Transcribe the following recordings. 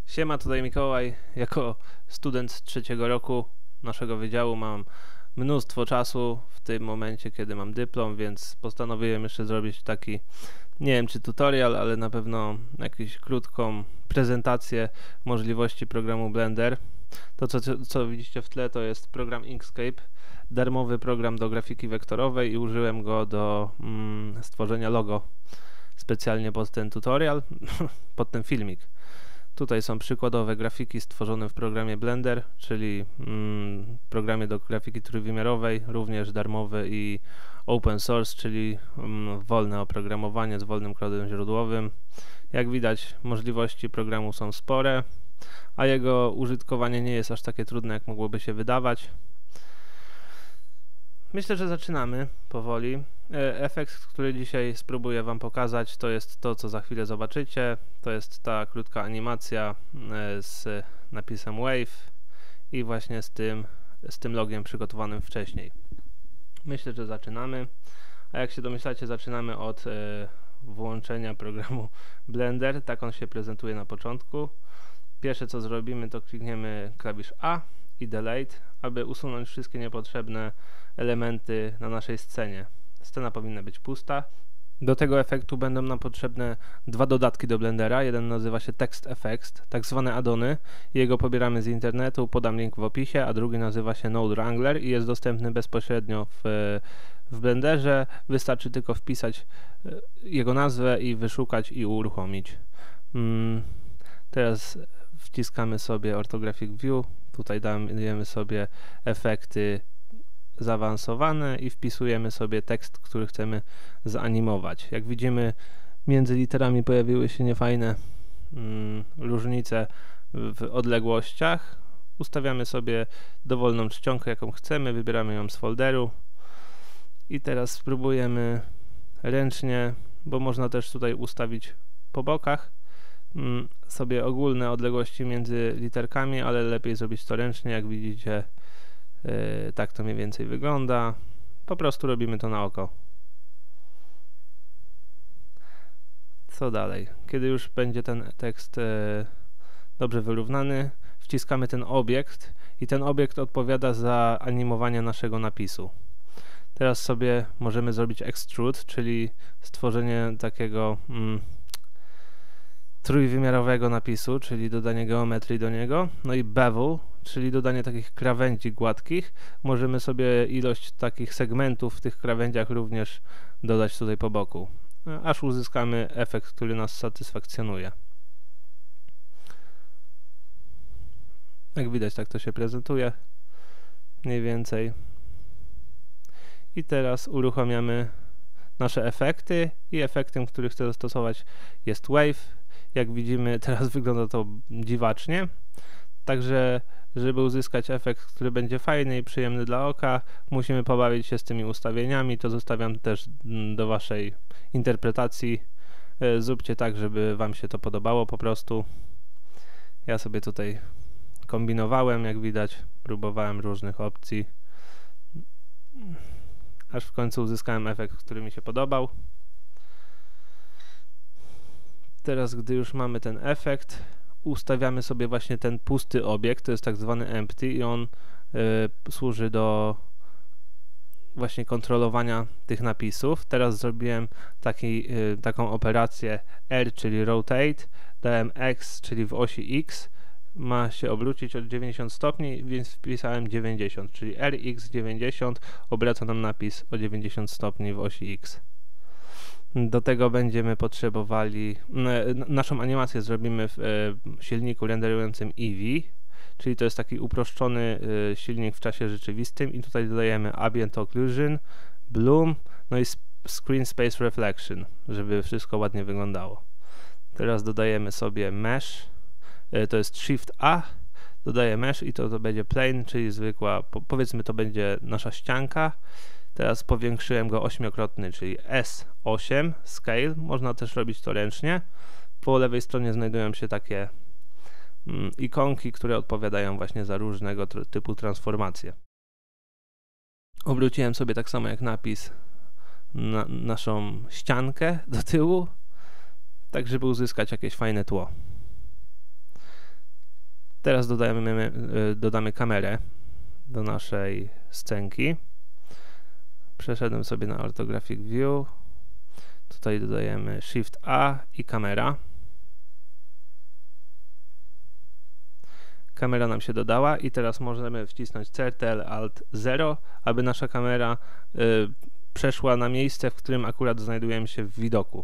Siema, tutaj Mikołaj. Jako student trzeciego roku naszego wydziału mam mnóstwo czasu w tym momencie, kiedy mam dyplom, więc postanowiłem jeszcze zrobić taki, nie wiem czy tutorial, ale na pewno jakąś krótką prezentację możliwości programu Blender. To co widzicie w tle, to jest program Inkscape, darmowy program do grafiki wektorowej i użyłem go do stworzenia logo specjalnie pod ten tutorial, pod ten filmik. Tutaj są przykładowe grafiki stworzone w programie Blender, czyli programie do grafiki trójwymiarowej, również darmowy i open source, czyli wolne oprogramowanie z wolnym kodem źródłowym. Jak widać, możliwości programu są spore, a jego użytkowanie nie jest aż takie trudne, jak mogłoby się wydawać. Myślę, że zaczynamy powoli. Efekt, który dzisiaj spróbuję Wam pokazać, to jest to, co za chwilę zobaczycie. To jest ta krótka animacja z napisem Wave i właśnie z tym logiem przygotowanym wcześniej. Myślę, że zaczynamy. A jak się domyślacie, zaczynamy od włączenia programu Blender. Tak on się prezentuje na początku. Pierwsze, co zrobimy, to klikniemy klawisz A i Delete, aby usunąć wszystkie niepotrzebne elementy na naszej scenie. Scena powinna być pusta. Do tego efektu będą nam potrzebne dwa dodatki do Blendera. Jeden nazywa się Text Effects, tak zwane addony. Jego pobieramy z internetu, podam link w opisie, a drugi nazywa się Node Wrangler i jest dostępny bezpośrednio w Blenderze. Wystarczy tylko wpisać jego nazwę i wyszukać i uruchomić. Teraz wciskamy sobie Orthographic View. Tutaj dajemy sobie efekty zaawansowane i wpisujemy sobie tekst, który chcemy zanimować. Jak widzimy, między literami pojawiły się niefajne różnice w odległościach. Ustawiamy sobie dowolną czcionkę, jaką chcemy, wybieramy ją z folderu i teraz spróbujemy ręcznie, bo można też tutaj ustawić po bokach sobie ogólne odległości między literkami, ale lepiej zrobić to ręcznie. Jak widzicie, tak to mniej więcej wygląda. Po prostu robimy to na oko. Co dalej? Kiedy już będzie ten tekst dobrze wyrównany, wciskamy ten obiekt i ten obiekt odpowiada za animowanie naszego napisu. Teraz sobie możemy zrobić extrude, czyli stworzenie takiego trójwymiarowego napisu, czyli dodanie geometrii do niego. No i bevel, czyli dodanie takich krawędzi gładkich. Możemy sobie ilość takich segmentów w tych krawędziach również dodać tutaj po boku, aż uzyskamy efekt, który nas satysfakcjonuje. Jak widać, tak to się prezentuje mniej więcej. I teraz uruchamiamy nasze efekty i efektem, który chcę zastosować, jest Wave. Jak widzimy, teraz wygląda to dziwacznie, także żeby uzyskać efekt, który będzie fajny i przyjemny dla oka, musimy pobawić się z tymi ustawieniami. To zostawiam też do Waszej interpretacji. Zróbcie tak, żeby Wam się to podobało po prostu. Ja sobie tutaj kombinowałem, jak widać, próbowałem różnych opcji, aż w końcu uzyskałem efekt, który mi się podobał. Teraz, gdy już mamy ten efekt, ustawiamy sobie właśnie ten pusty obiekt, to jest tak zwany empty i on służy do właśnie kontrolowania tych napisów. Teraz zrobiłem taką operację R, czyli rotate, dałem X, czyli w osi X, ma się obrócić o 90 stopni, więc wpisałem 90, czyli RX 90 obraca nam napis o 90 stopni w osi X. Do tego będziemy potrzebowali, naszą animację zrobimy w silniku renderującym Eevee, czyli to jest taki uproszczony silnik w czasie rzeczywistym i tutaj dodajemy Ambient Occlusion, Bloom, no i Screen Space Reflection, żeby wszystko ładnie wyglądało. Teraz dodajemy sobie Mesh, to jest Shift A, dodaję Mesh i to będzie plane, czyli zwykła, powiedzmy to będzie nasza ścianka. Teraz powiększyłem go ośmiokrotny, czyli S8 Scale. Można też robić to ręcznie. Po lewej stronie znajdują się takie ikonki, które odpowiadają właśnie za różnego typu transformacje. Obróciłem sobie tak samo jak napis naszą ściankę do tyłu, tak żeby uzyskać jakieś fajne tło. Teraz dodamy kamerę do naszej scenki. Przeszedłem sobie na Orthographic View. Tutaj dodajemy Shift A i kamera. Kamera nam się dodała i teraz możemy wcisnąć Ctrl Alt 0, aby nasza kamera przeszła na miejsce, w którym akurat znajdujemy się w widoku.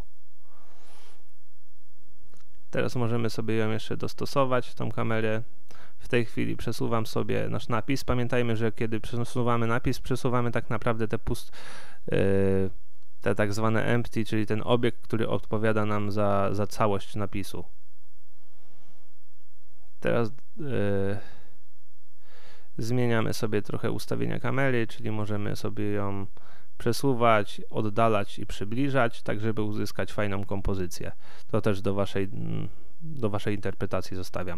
Teraz możemy sobie ją jeszcze dostosować, tą kamerę. W tej chwili przesuwam sobie nasz napis. Pamiętajmy, że kiedy przesuwamy napis, przesuwamy tak naprawdę te tak zwane empty, czyli ten obiekt, który odpowiada nam za całość napisu. Teraz zmieniamy sobie trochę ustawienia kamery, czyli możemy sobie ją przesuwać, oddalać i przybliżać, tak żeby uzyskać fajną kompozycję. To też do waszej interpretacji zostawiam.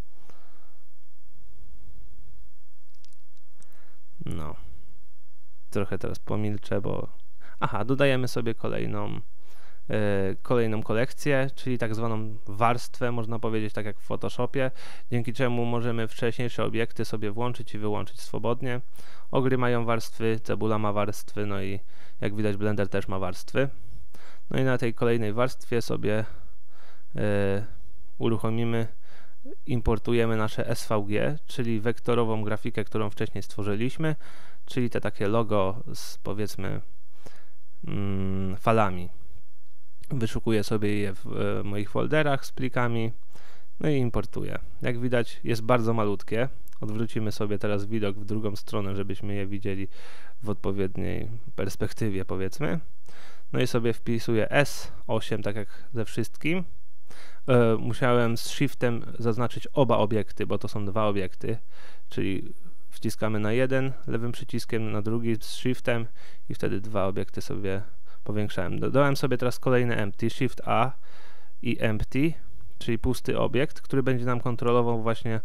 No, trochę teraz pomilczę, bo... Aha, dodajemy sobie kolejną kolekcję, czyli tak zwaną warstwę, można powiedzieć, tak jak w Photoshopie, dzięki czemu możemy wcześniejsze obiekty sobie włączyć i wyłączyć swobodnie. Ogry mają warstwy, Cebula ma warstwy, no i jak widać Blender też ma warstwy. No i na tej kolejnej warstwie sobie uruchomimy, importujemy nasze SVG, czyli wektorową grafikę, którą wcześniej stworzyliśmy, czyli te takie logo z, powiedzmy, falami. Wyszukuję sobie je w moich folderach z plikami, no i importuję. Jak widać, jest bardzo malutkie. Odwrócimy sobie teraz widok w drugą stronę, żebyśmy je widzieli w odpowiedniej perspektywie, powiedzmy. No i sobie wpisuję S8, tak jak ze wszystkim. Musiałem z Shiftem zaznaczyć oba obiekty, bo to są dwa obiekty, czyli wciskamy na jeden lewym przyciskiem, na drugi z Shiftem i wtedy dwa obiekty sobie powiększałem. Dodałem sobie teraz kolejny empty, Shift A i empty, czyli pusty obiekt, który będzie nam kontrolował właśnie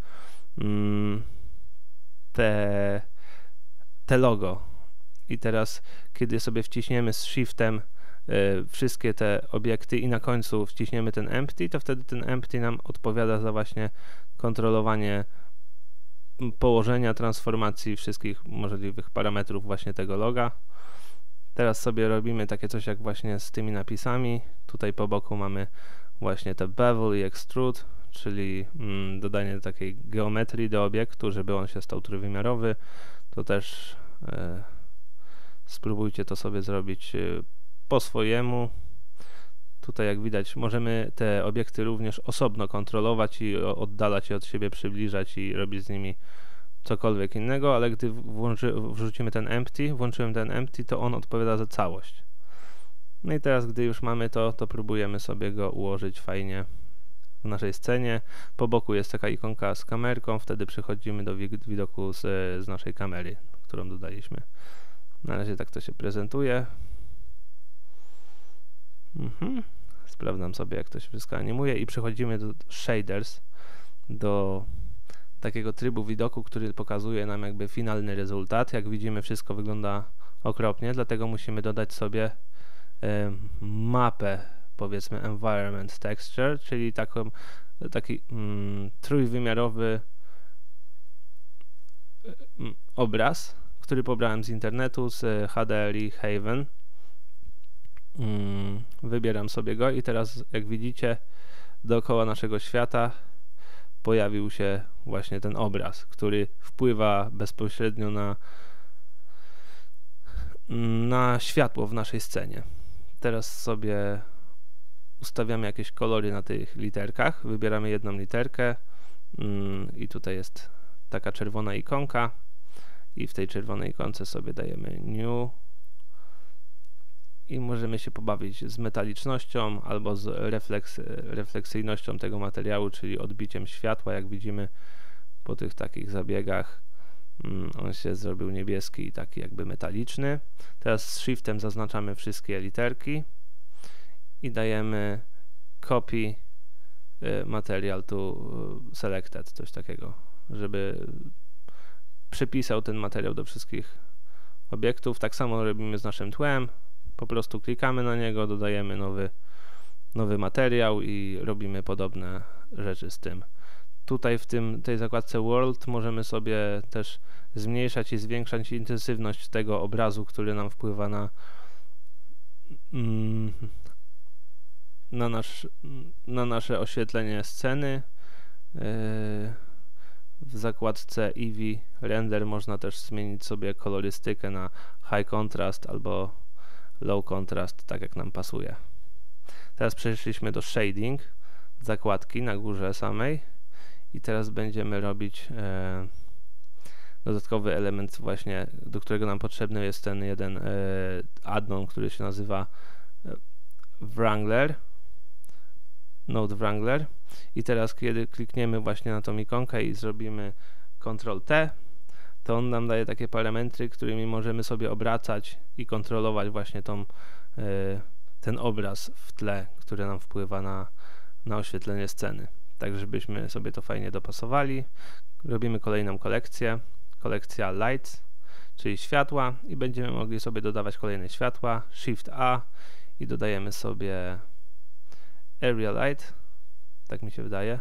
te logo. I teraz, kiedy sobie wciśniemy z Shiftem wszystkie te obiekty i na końcu wciśniemy ten empty, to wtedy ten empty nam odpowiada za właśnie kontrolowanie położenia, transformacji wszystkich możliwych parametrów właśnie tego loga. Teraz sobie robimy takie coś jak właśnie z tymi napisami. Tutaj po boku mamy właśnie te bevel i extrude, czyli dodanie takiej geometrii do obiektu, żeby on się stał trójwymiarowy. To też spróbujcie to sobie zrobić po swojemu. Tutaj jak widać możemy te obiekty również osobno kontrolować i oddalać je od siebie, przybliżać i robić z nimi cokolwiek innego, ale gdy wrzucimy włączyłem ten empty, to on odpowiada za całość. No i teraz, gdy już mamy to próbujemy sobie go ułożyć fajnie w naszej scenie. Po boku jest taka ikonka z kamerką, wtedy przechodzimy do widoku z naszej kamery, którą dodaliśmy. Na razie tak to się prezentuje. Sprawdzam sobie, jak to się wszystko animuje i przechodzimy do shaders, do takiego trybu widoku, który pokazuje nam jakby finalny rezultat. Jak widzimy, wszystko wygląda okropnie, dlatego musimy dodać sobie mapę, powiedzmy environment texture, czyli taki trójwymiarowy obraz, który pobrałem z internetu, z HDRI Haven. Wybieram sobie go i teraz, jak widzicie, dookoła naszego świata pojawił się właśnie ten obraz, który wpływa bezpośrednio na światło w naszej scenie. Teraz sobie ustawiamy jakieś kolory na tych literkach, wybieramy jedną literkę i tutaj jest taka czerwona ikonka i w tej czerwonej ikonce sobie dajemy new i możemy się pobawić z metalicznością albo z refleksyjnością tego materiału, czyli odbiciem światła. Jak widzimy po tych takich zabiegach, on się zrobił niebieski i taki jakby metaliczny. Teraz z Shiftem zaznaczamy wszystkie literki i dajemy copy material to selected, coś takiego, żeby przypisał ten materiał do wszystkich obiektów. Tak samo robimy z naszym tłem. Po prostu klikamy na niego, dodajemy nowy materiał i robimy podobne rzeczy z tym. Tutaj w tej zakładce World możemy sobie też zmniejszać i zwiększać intensywność tego obrazu, który nam wpływa na nasze oświetlenie sceny. W zakładce Eevee Render można też zmienić sobie kolorystykę na High Contrast albo Low Contrast, tak jak nam pasuje. Teraz przeszliśmy do Shading, zakładki na górze samej i teraz będziemy robić dodatkowy element właśnie, do którego nam potrzebny jest ten jeden add-on, który się nazywa Wrangler, Node Wrangler. I teraz kiedy klikniemy właśnie na tą ikonkę i zrobimy Ctrl+T, to on nam daje takie parametry, którymi możemy sobie obracać i kontrolować właśnie ten obraz w tle, który nam wpływa na oświetlenie sceny. Tak, żebyśmy sobie to fajnie dopasowali. Robimy kolejną kolekcję, kolekcja Lights, czyli światła, i będziemy mogli sobie dodawać kolejne światła. Shift A i dodajemy sobie Area Light, tak mi się wydaje.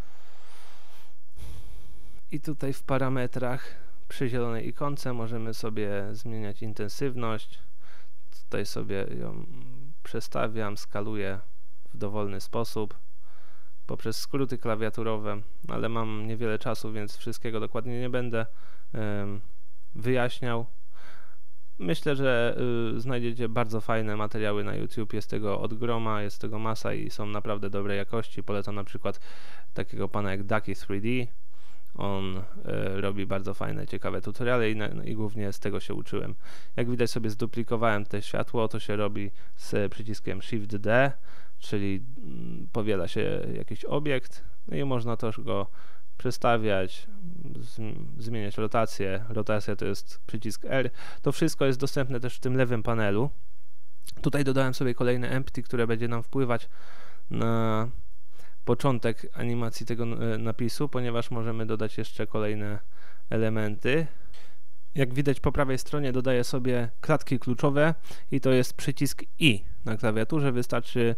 I tutaj w parametrach przy zielonej ikonce możemy sobie zmieniać intensywność. Tutaj sobie ją przestawiam, skaluję w dowolny sposób poprzez skróty klawiaturowe, ale mam niewiele czasu, więc wszystkiego dokładnie nie będę wyjaśniał. Myślę, że znajdziecie bardzo fajne materiały na YouTube, jest tego od groma, jest tego masa i są naprawdę dobrej jakości. Polecam na przykład takiego pana jak Ducky 3D. On robi bardzo fajne, ciekawe tutoriale i głównie z tego się uczyłem. Jak widać, sobie zduplikowałem te światło, to się robi z przyciskiem Shift D, czyli powiela się jakiś obiekt, no i można też go przestawiać, zmieniać rotację. Rotacja to jest przycisk R. To wszystko jest dostępne też w tym lewym panelu. Tutaj dodałem sobie kolejne empty, które będzie nam wpływać na początek animacji tego napisu, ponieważ możemy dodać jeszcze kolejne elementy. Jak widać po prawej stronie dodaję sobie klatki kluczowe i to jest przycisk I na klawiaturze. Wystarczy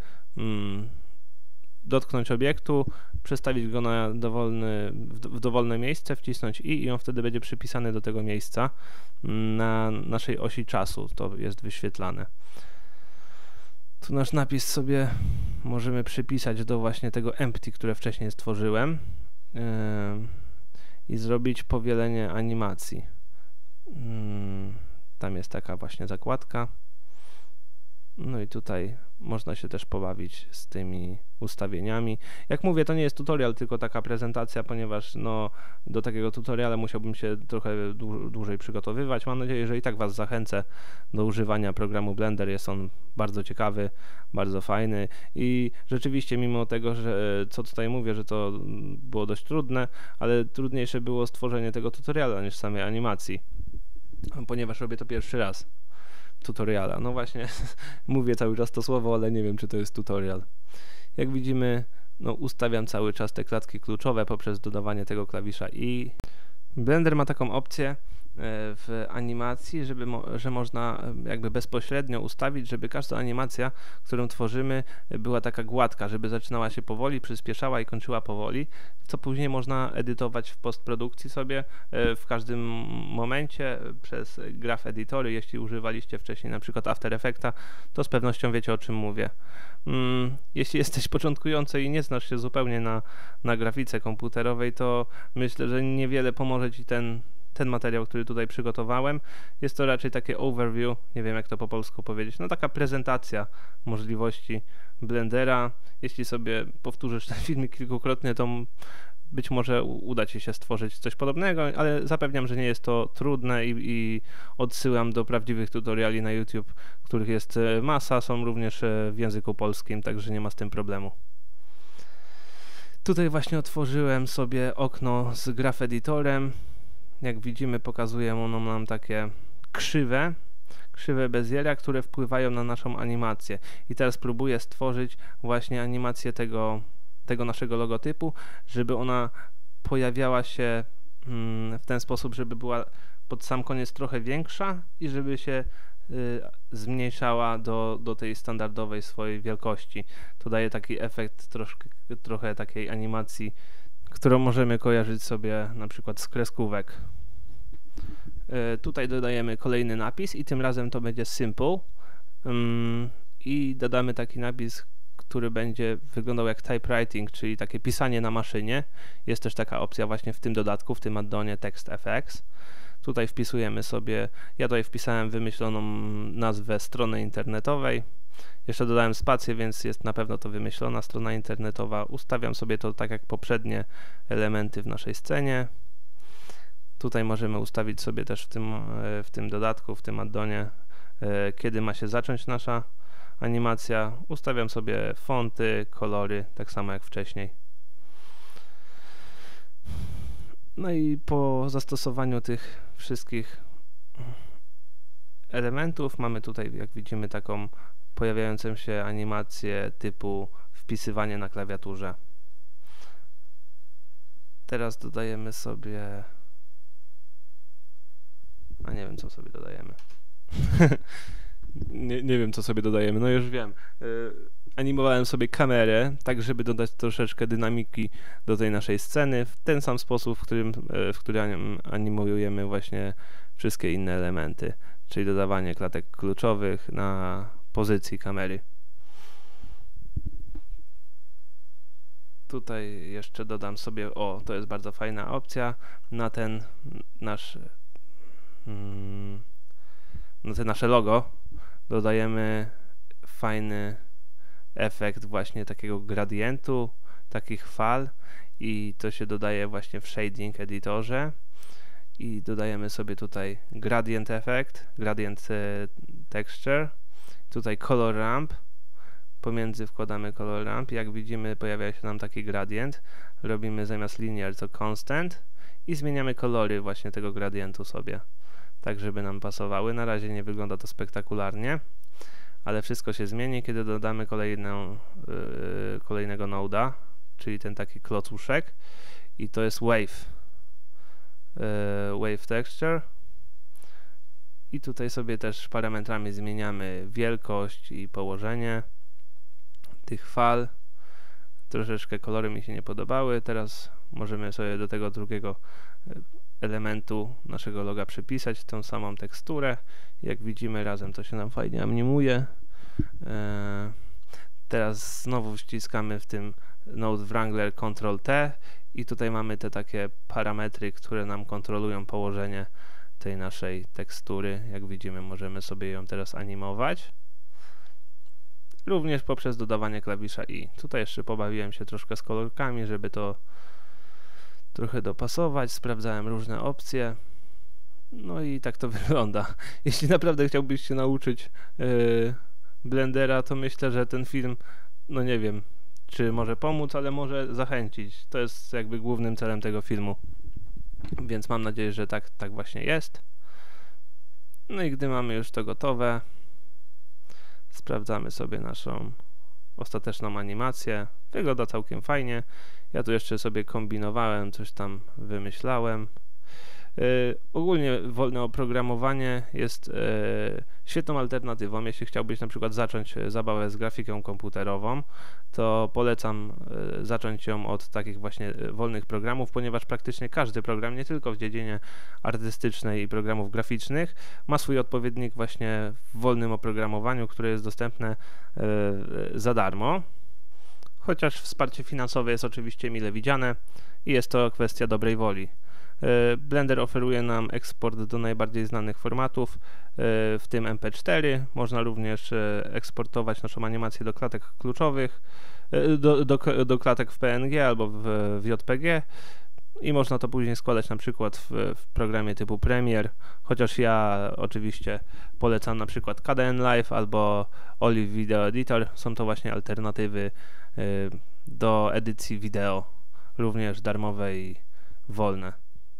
dotknąć obiektu, przestawić go na w dowolne miejsce, wcisnąć i on wtedy będzie przypisany do tego miejsca na naszej osi czasu. To jest wyświetlane. Tu nasz napis sobie możemy przypisać do właśnie tego empty, które wcześniej stworzyłem i zrobić powielenie animacji. Tam jest taka właśnie zakładka. No i tutaj można się też pobawić z tymi ustawieniami. Jak mówię, to nie jest tutorial, tylko taka prezentacja, ponieważ no, do takiego tutoriala musiałbym się trochę dłużej przygotowywać. Mam nadzieję, że i tak Was zachęcę do używania programu Blender. Jest on bardzo ciekawy, bardzo fajny i rzeczywiście mimo tego, że co tutaj mówię, że to było dość trudne, ale trudniejsze było stworzenie tego tutoriala niż samej animacji, ponieważ robię to pierwszy raz. Tutoriala. No właśnie, mówię cały czas to słowo, ale nie wiem, czy to jest tutorial. Jak widzimy, no ustawiam cały czas te klatki kluczowe poprzez dodawanie tego klawisza I. Blender ma taką opcję w animacji, że można jakby bezpośrednio ustawić, żeby każda animacja, którą tworzymy, była taka gładka, żeby zaczynała się powoli, przyspieszała i kończyła powoli, co później można edytować w postprodukcji sobie w każdym momencie przez graph editory. Jeśli używaliście wcześniej na przykład After Effecta, to z pewnością wiecie, o czym mówię. Jeśli jesteś początkujący i nie znasz się zupełnie na grafice komputerowej, to myślę, że niewiele pomoże Ci ten materiał, który tutaj przygotowałem. Jest to raczej takie overview, nie wiem jak to po polsku powiedzieć, no taka prezentacja możliwości Blendera. Jeśli sobie powtórzysz ten filmik kilkukrotnie, to być może uda Ci się stworzyć coś podobnego, ale zapewniam, że nie jest to trudne i odsyłam do prawdziwych tutoriali na YouTube, których jest masa, są również w języku polskim, także nie ma z tym problemu. Tutaj właśnie otworzyłem sobie okno z graph editorem. Jak widzimy, pokazuje ono nam takie krzywe Beziera, które wpływają na naszą animację. I teraz próbuję stworzyć właśnie animację tego naszego logotypu, żeby ona pojawiała się w ten sposób, żeby była pod sam koniec trochę większa i żeby się zmniejszała do tej standardowej swojej wielkości. To daje taki efekt trochę takiej animacji którą możemy kojarzyć sobie na przykład z kreskówek. Tutaj dodajemy kolejny napis i tym razem to będzie simple i dodamy taki napis, który będzie wyglądał jak typewriting, czyli takie pisanie na maszynie. Jest też taka opcja właśnie w tym dodatku, w tym addonie TextFX. Tutaj wpisujemy sobie, ja tutaj wpisałem wymyśloną nazwę strony internetowej. Jeszcze dodałem spację, więc jest na pewno to wymyślona strona internetowa. Ustawiam sobie to tak jak poprzednie elementy w naszej scenie. Tutaj możemy ustawić sobie też w tym dodatku, w tym addonie, kiedy ma się zacząć nasza animacja. Ustawiam sobie fonty, kolory, tak samo jak wcześniej. No i po zastosowaniu tych wszystkich elementów mamy tutaj, jak widzimy, taką pojawiającą się animację typu wpisywanie na klawiaturze. Teraz dodajemy sobie... A nie wiem, co sobie dodajemy. nie wiem, co sobie dodajemy. No już wiem. Animowałem sobie kamerę, tak żeby dodać troszeczkę dynamiki do tej naszej sceny, w ten sam sposób, w którym animujemy właśnie wszystkie inne elementy, czyli dodawanie klatek kluczowych na pozycji kamery. Tutaj jeszcze dodam sobie, to jest bardzo fajna opcja, na ten nasze logo dodajemy fajny efekt właśnie takiego gradientu, takich fal i to się dodaje właśnie w shading editorze i dodajemy sobie tutaj gradient effect, gradient texture, tutaj color ramp, pomiędzy wkładamy color ramp, jak widzimy pojawia się nam taki gradient, robimy zamiast linear to constant i zmieniamy kolory właśnie tego gradientu sobie, tak żeby nam pasowały. Na razie nie wygląda to spektakularnie, ale wszystko się zmieni, kiedy dodamy kolejnego node'a, czyli ten taki klocuszek i to jest wave texture i tutaj sobie też parametrami zmieniamy wielkość i położenie tych fal. Troszeczkę kolory mi się nie podobały, teraz możemy sobie do tego drugiego elementu naszego loga przypisać tą samą teksturę. Jak widzimy, razem to się nam fajnie animuje. Teraz znowu wciskamy w tym Node Wrangler Ctrl-T i tutaj mamy te takie parametry, które nam kontrolują położenie tej naszej tekstury. Jak widzimy, możemy sobie ją teraz animować. Również poprzez dodawanie klawisza I. Tutaj jeszcze pobawiłem się troszkę z kolorkami, żeby to trochę dopasować. Sprawdzałem różne opcje. No i tak to wygląda. Jeśli naprawdę chciałbyś się nauczyć Blendera, to myślę, że ten film, no nie wiem, czy może pomóc, ale może zachęcić. To jest jakby głównym celem tego filmu. Więc mam nadzieję, że tak właśnie jest. No i gdy mamy już to gotowe, sprawdzamy sobie naszą ostateczną animację. Wygląda całkiem fajnie. Ja tu jeszcze sobie kombinowałem, coś tam wymyślałem. Ogólnie wolne oprogramowanie jest świetną alternatywą. Jeśli chciałbyś na przykład zacząć zabawę z grafiką komputerową, to polecam zacząć ją od takich właśnie wolnych programów, ponieważ praktycznie każdy program, nie tylko w dziedzinie artystycznej i programów graficznych, ma swój odpowiednik właśnie w wolnym oprogramowaniu, które jest dostępne za darmo. Chociaż wsparcie finansowe jest oczywiście mile widziane i jest to kwestia dobrej woli. Blender oferuje nam eksport do najbardziej znanych formatów, w tym MP4. Można również eksportować naszą animację do klatek kluczowych, do klatek w PNG albo w JPG i można to później składać na przykład w programie typu Premiere, chociaż ja oczywiście polecam na przykład Kdenlive albo Olive Video Editor. Są to właśnie alternatywy do edycji wideo, również darmowe i wolne.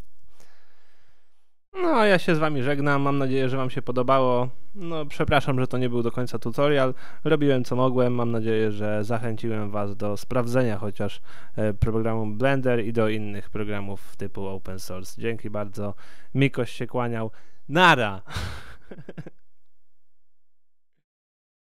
No, a ja się z wami żegnam, mam nadzieję, że wam się podobało. No, przepraszam, że to nie był do końca tutorial. Robiłem co mogłem, mam nadzieję, że zachęciłem was do sprawdzenia chociaż programu Blender i do innych programów typu open source. Dzięki bardzo, Mikoś się kłaniał. Nara!